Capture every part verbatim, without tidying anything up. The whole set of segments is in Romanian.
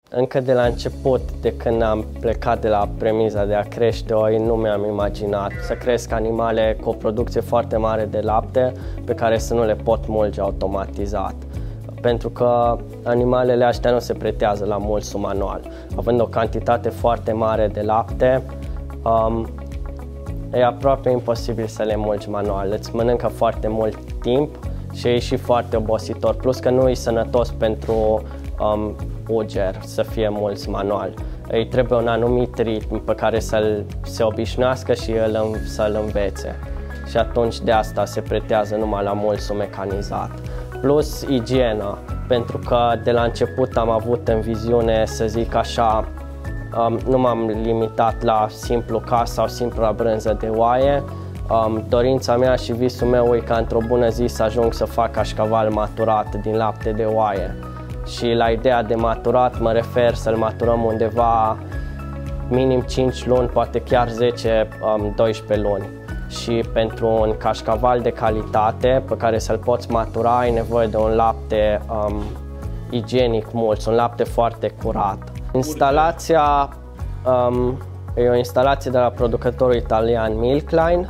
Încă de la început, de când am plecat de la premiza de a crește oi, nu mi-am imaginat să cresc animale cu o producție foarte mare de lapte pe care să nu le pot mulge automatizat. Pentru că animalele astea nu se pretează la mulsul manual. Având o cantitate foarte mare de lapte, um, e aproape imposibil să le mulgi manual. Îți mănâncă foarte mult timp și e și foarte obositor. Plus că nu e sănătos pentru um, uger să fie mulți manual. Îi trebuie un anumit ritm pe care să-l se obișnuiască și el să-l învețe. Și atunci de asta se pretează numai la mulsul mecanizat. Plus igienă, pentru că de la început am avut în viziune, să zic așa, um, nu m-am limitat la simplu cas sau simplu la brânză de oaie. Um, dorința mea și visul meu e ca într-o bună zi să ajung să fac cașcaval maturat din lapte de oaie. Și la ideea de maturat mă refer să-l maturăm undeva minim cinci luni, poate chiar zece doisprezece luni. Și pentru un cașcaval de calitate pe care să-l poți matura ai nevoie de un lapte um, igienic mult, un lapte foarte curat. Instalația um, e o instalație de la producătorul italian Milkline,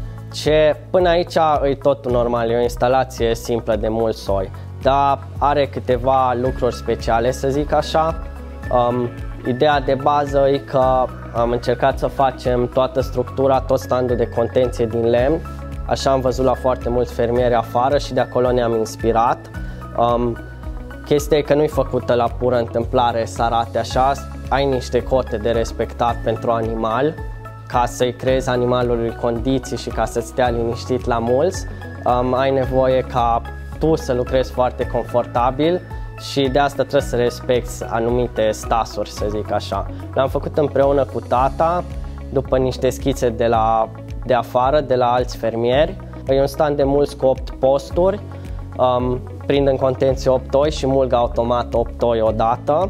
ce până aici e totul normal, e o instalație simplă de mult soi, dar are câteva lucruri speciale, să zic așa. Um, ideea de bază e că am încercat să facem toată structura, tot standul de contenție din lemn. Așa am văzut la foarte mulți fermieri afară și de acolo ne-am inspirat. Um, chestia e că nu e făcută la pură întâmplare să arate așa. Ai niște cote de respectat pentru animal, ca să-i creezi animalului condiții și ca să-ți stea liniștit la mulți. Um, ai nevoie ca tu să lucrezi foarte confortabil și de asta trebuie să respecti anumite stasuri, să zic așa. L-am făcut împreună cu tata, după niște schițe de, la, de afară, de la alți fermieri. E un stand de mulți cu opt posturi, um, prind în contenție opt oi și mulg automat opt oi odată.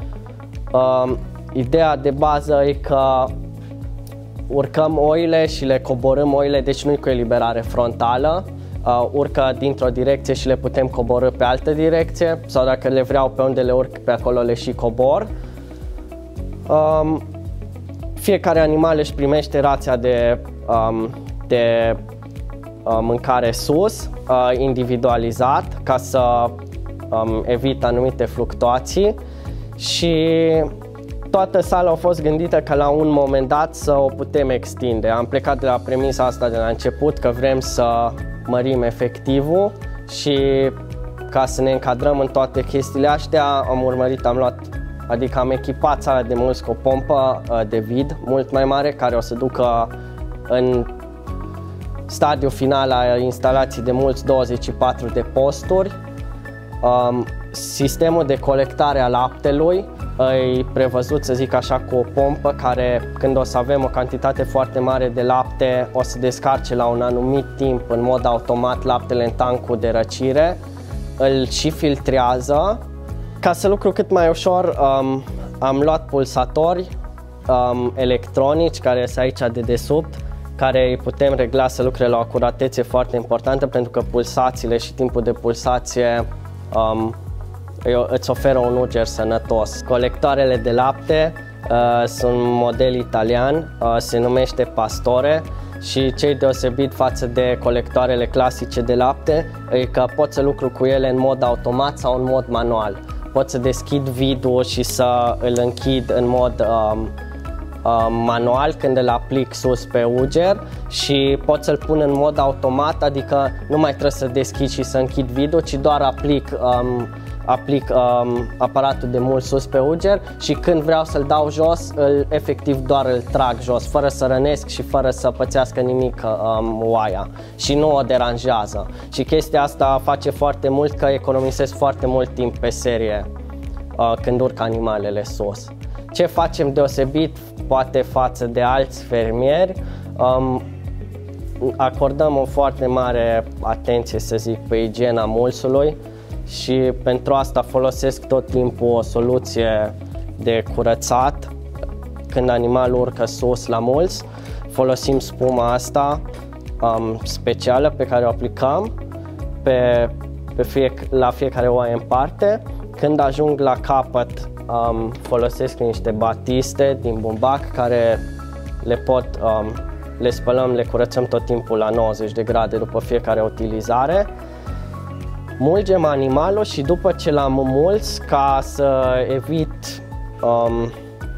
Um, ideea de bază e că urcăm oile și le coborâm oile, deci nu e cu eliberare frontală. Uh, urcă dintr-o direcție și le putem coborî pe altă direcție, sau dacă le vreau pe unde le urc, pe acolo le și cobor. Um, fiecare animal își primește rația de, um, de uh, mâncare sus, uh, individualizat, ca să um, evite anumite fluctuații, și toată sala a fost gândită ca la un moment dat să o putem extinde. Am plecat de la premisa asta de la început, că vrem să mărim efectivul și ca să ne încadrăm în toate chestiile astea am urmărit, am luat, adică am echipat sala de mulți cu o pompă de vid mult mai mare care o să ducă în stadiul final a instalației de mulți douăzeci și patru de posturi. Um, sistemul de colectare a laptelui e prevăzut, să zic așa, cu o pompă care, când o să avem o cantitate foarte mare de lapte, o să descarce la un anumit timp în mod automat laptele în tancul de răcire, îl și filtrează. Ca să lucru cât mai ușor, um, am luat pulsatori um, electronici care sunt aici de desubt, care îi putem regla să lucre la o acuratețe foarte importantă, pentru că pulsațiile și timpul de pulsație um, îți oferă un uger sănătos. Colectoarele de lapte uh, sunt un model italian, uh, se numește Pastore, și ce e deosebit față de colectoarele clasice de lapte e că pot să lucru cu ele în mod automat sau în mod manual. Pot să deschid vidul și să îl închid în mod um, um, manual când îl aplic sus pe uger, și pot să-l pun în mod automat, adică nu mai trebuie să deschid și să închid vidul, ci doar aplic um, aplic um, aparatul de mult sus pe uger și când vreau să-l dau jos, îl, efectiv doar îl trag jos, fără să rănesc și fără să pățească nimic um, oaia, și nu o deranjează. Și chestia asta face foarte mult că economisesc foarte mult timp pe serie uh, când urc animalele sus. Ce facem deosebit, poate față de alți fermieri, um, acordăm o foarte mare atenție, să zic, pe igiena mulsului, și pentru asta folosesc tot timpul o soluție de curățat când animalul urcă sus la mulți. Folosim spuma asta um, specială pe care o aplicăm pe, pe fie, la fiecare oaie în parte. Când ajung la capăt, um, folosesc niște batiste din bumbac care le pot, um, le spălăm, le curățăm tot timpul la nouăzeci de grade după fiecare utilizare. Mulgem animalul și după ce l-am mulț, ca să evit, um,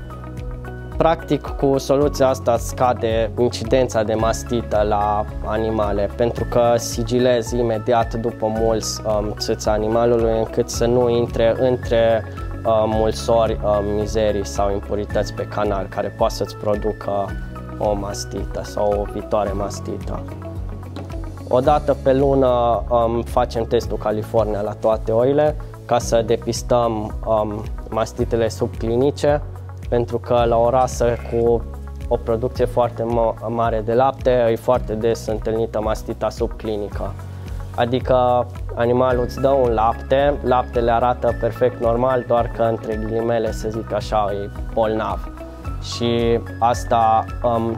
practic cu soluția asta scade incidența de mastită la animale, pentru că sigilezi imediat după mulț um, țâța animalului încât să nu intre între uh, mulsori, uh, mizerii sau impurități pe canal care poate să-ți producă o mastită sau o viitoare mastită. O dată pe lună um, facem testul California la toate oile ca să depistăm um, mastitele subclinice, pentru că la o rasă cu o producție foarte mare de lapte e foarte des întâlnită mastita subclinică. Adică animalul îți dă un lapte, laptele arată perfect normal, doar că între ghilimele, să zic așa, e bolnav. Și asta um,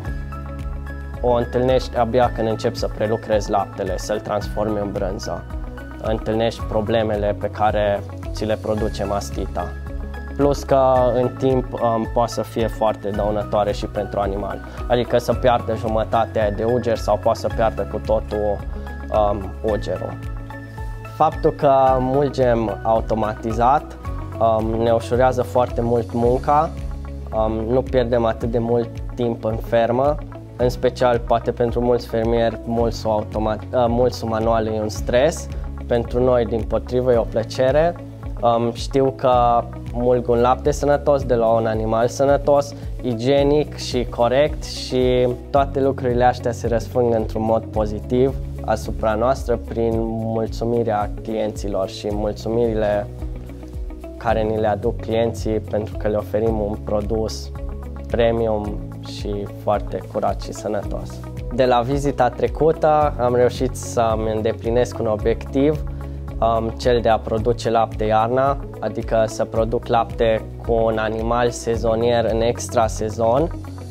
o întâlnești abia când începi să prelucrezi laptele, să-l transformi în brânză. Întâlnești problemele pe care ți le produce mastita. Plus că în timp um, poate să fie foarte dăunătoare și pentru animal. Adică să piardă jumătatea de uger sau poate să piardă cu totul um, ugerul. Faptul că mulgem automatizat um, ne ușurează foarte mult munca, um, nu pierdem atât de mult timp în fermă. În special, poate pentru mulți fermieri, mulsul, automat, uh, mulsul manual e un stres. Pentru noi, dimpotrivă, e o plăcere. Um, știu că mulg un lapte sănătos de la un animal sănătos, igienic și corect, și toate lucrurile astea se răsfrâng într-un mod pozitiv asupra noastră prin mulțumirea clienților și mulțumirile care ni le aduc clienții pentru că le oferim un produs premium și foarte curat și sănătos. De la vizita trecută am reușit să-mi îndeplinesc un obiectiv, um, cel de a produce lapte iarna, adică să produc lapte cu un animal sezonier în extra sezon.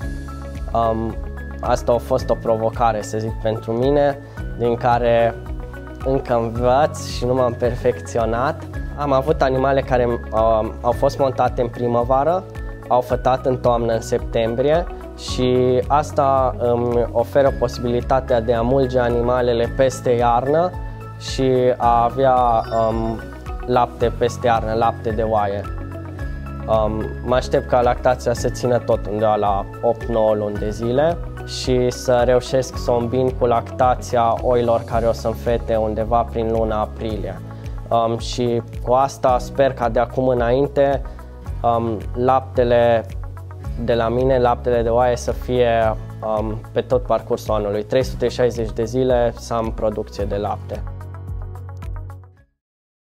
Um, asta a fost o provocare, să zic, pentru mine, din care încă învăț și nu m-am perfecționat. Am avut animale care um, au fost montate în primăvară, au fătat în toamnă, în septembrie, și asta îmi oferă posibilitatea de a mulge animalele peste iarnă și a avea um, lapte peste iarnă, lapte de oaie. Um, mă aștept ca lactația să țină tot undeva la opt nouă luni de zile și să reușesc să o îmbin cu lactația oilor care o să înfete undeva prin luna aprilie. Um, și cu asta sper ca de acum înainte um, laptele de la mine, laptele de oaie, să fie um, pe tot parcursul anului, trei sute șaizeci de zile să am producție de lapte.